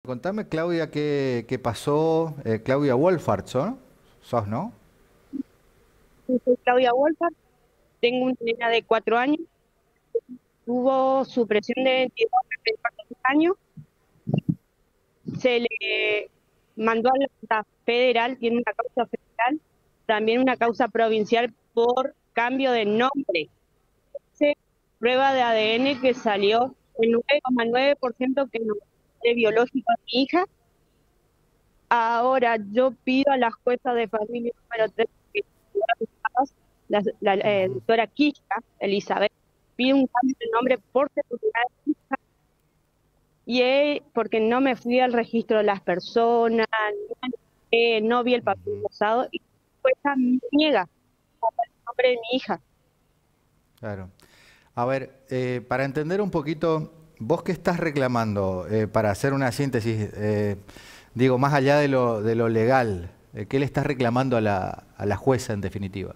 Contame, Claudia, qué pasó. Claudia Wolfart, ¿sos, no? Yo soy Claudia Wolfart, tengo una nena de 4 años, tuvo supresión de identidad hace 4 años, se le mandó a la federal, tiene una causa federal, también una causa provincial por cambio de nombre. Se prueba de ADN que salió el 9,9% que no es biológico a mi hija. Ahora yo pido a la jueza de familia número 3, la Ujú. doctora Quisca, Elizabeth, pide un cambio de nombre por seguridad de mi hija porque no me fui al registro de las personas, no vi el papel Ujú. pasado y la jueza me niega el nombre de mi hija. Claro. A ver, para entender un poquito, vos qué estás reclamando, para hacer una síntesis, digo, más allá de lo legal, ¿qué le estás reclamando a a la jueza en definitiva?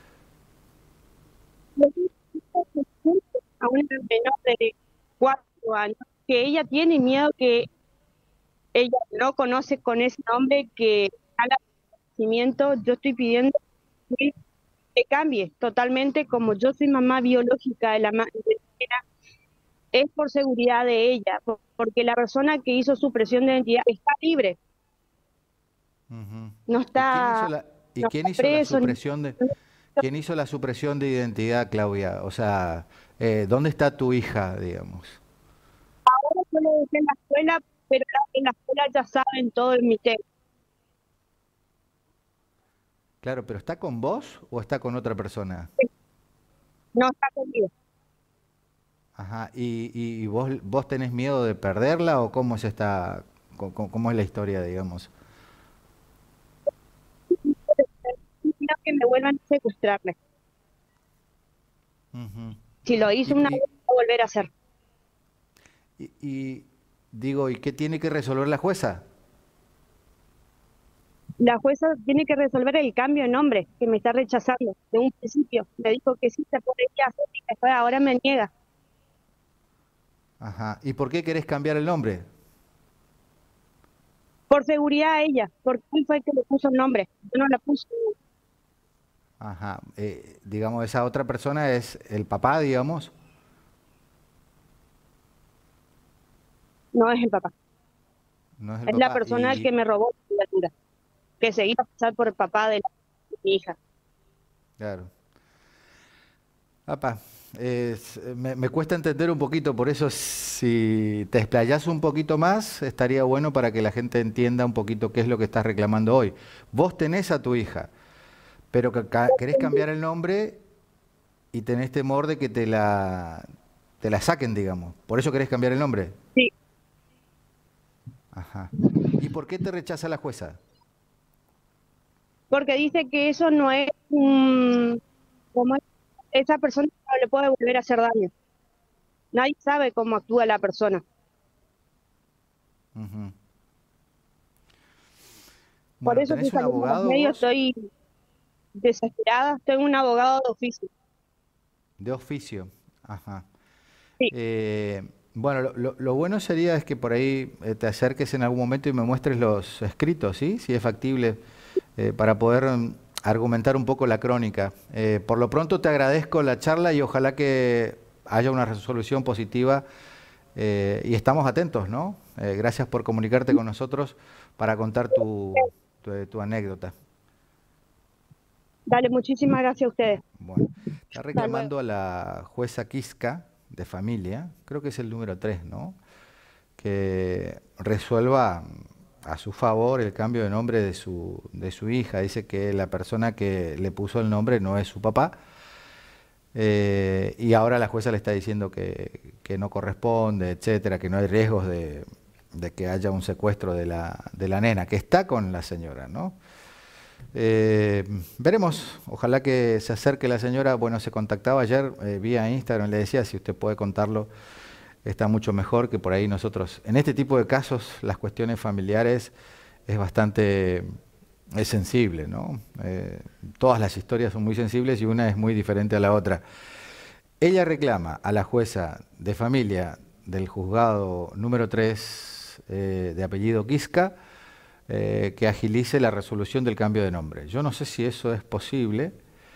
A una menor de 4 años, que ella tiene miedo que ella no conoce con ese nombre que al nacimiento, yo estoy pidiendo que se cambie totalmente, como yo soy mamá biológica de la nena, es por seguridad de ella, porque la persona que hizo su presión de identidad está libre, Ujú. no ¿Y está, y no quién está hizo la preso. supresión quién hizo la supresión de identidad, Claudia? O sea, ¿dónde está tu hija, digamos? Ahora yo lo dejé en la escuela, pero en la escuela ya saben todo el misterio. Claro, pero ¿está con vos o está con otra persona? No está conmigo. Ajá. ¿Y vos tenés miedo de perderla o cómo es cómo es la historia, digamos? Sino que me vuelvan a secuestrarme. Ujú. Si lo hizo una Y, vez, y- lo voy a volver a hacer. y digo, ¿y qué tiene que resolver la jueza? La jueza tiene que resolver el cambio de nombre que me está rechazando. De un principio me dijo que sí se podría hacer y después ahora me niega. Ajá. ¿Y por qué querés cambiar el nombre? Por seguridad a ella, porque él fue el que le puso el nombre. Yo no la puse, Ajá. Digamos, esa otra persona es el papá, digamos. no es el papá. No es el Es la papá. persona que me robó la criatura, que se iba a pasar por el papá de mi hija. Claro. Apa, me cuesta entender un poquito, por eso si te explayas un poquito más, estaría bueno para que la gente entienda un poquito qué es lo que estás reclamando hoy. Vos tenés a tu hija, pero querés cambiar el nombre y tenés temor de que te la saquen, digamos. Por eso querés cambiar el nombre. Sí, Ajá. ¿Y por qué te rechaza la jueza? porque dice que eso no es un, como esa persona no le puede volver a hacer daño. Nadie sabe cómo actúa la persona. Ujú. Por Bueno, eso estoy ¿tenés un saliendo a los abogado medios, vos? estoy desesperada, tengo un abogado de oficio. De oficio. Ajá. Sí, Bueno, lo bueno sería es que por ahí te acerques en algún momento y me muestres los escritos, ¿sí? Si es factible, para poder argumentar un poco la crónica. Por lo pronto te agradezco la charla y ojalá que haya una resolución positiva, y estamos atentos, ¿no? Gracias por comunicarte con nosotros para contar tu anécdota. dale, muchísimas gracias a ustedes. Bueno, está Hasta luego. reclamando a la jueza Quisca de familia, creo que es el número 3, ¿no? Que resuelva a su favor el cambio de nombre de de su hija. Dice que la persona que le puso el nombre no es su papá, y ahora la jueza le está diciendo que no corresponde, etcétera, que no hay riesgos de que haya un secuestro de de la nena, que está con la señora, ¿no? Veremos, ojalá que se acerque la señora. Bueno, se contactaba ayer vía Instagram, le decía si usted puede contarlo, está mucho mejor que por ahí nosotros. En este tipo de casos, las cuestiones familiares es bastante es sensible, ¿no? Todas las historias son muy sensibles y una es muy diferente a la otra. Ella reclama a la jueza de familia del juzgado número 3 de apellido Quisca, que agilice la resolución del cambio de nombre. Yo no sé si eso es posible,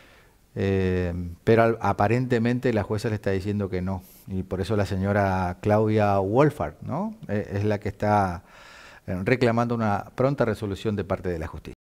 pero aparentemente la jueza le está diciendo que no. Y por eso la señora Claudia Wolfart, ¿no? Es la que está reclamando una pronta resolución de parte de la justicia.